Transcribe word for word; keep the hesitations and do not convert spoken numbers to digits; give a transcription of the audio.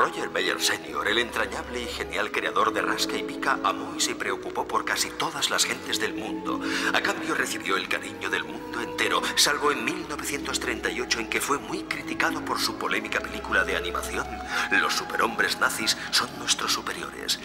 Roger Meyer senior, el entrañable y genial creador de Rasca y Pica, amó y se preocupó por casi todas las gentes del mundo. A cambio recibió el cariño del mundo entero, salvo en mil novecientos treinta y ocho, en que fue muy criticado por su polémica película de animación. Los superhombres nazis son nuestros superiores.